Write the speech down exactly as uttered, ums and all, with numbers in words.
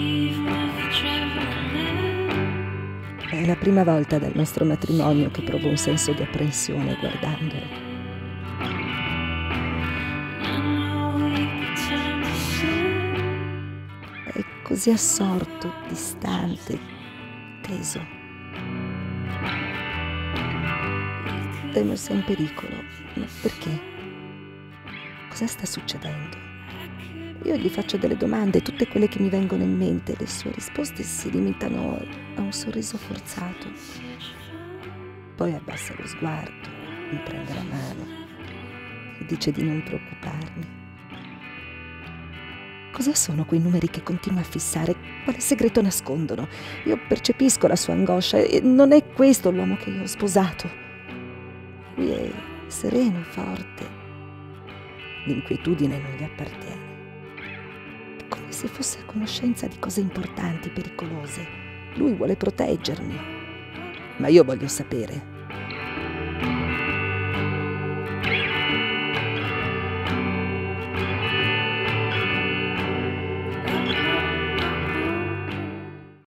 È la prima volta dal nostro matrimonio che provo un senso di apprensione guardandolo. È così assorto, distante, teso. Temo sia in pericolo. Ma perché? Cosa sta succedendo? Io gli faccio delle domande, tutte quelle che mi vengono in mente. Le sue risposte si limitano a un sorriso forzato. Poi abbassa lo sguardo, mi prende la mano e dice di non preoccuparmi. Cosa sono quei numeri che continua a fissare? Quale segreto nascondono? Io percepisco la sua angoscia e non è questo l'uomo che io ho sposato. Lui è sereno, forte. L'inquietudine non gli appartiene. È come se fosse a conoscenza di cose importanti, pericolose. Lui vuole proteggermi. Ma io voglio sapere.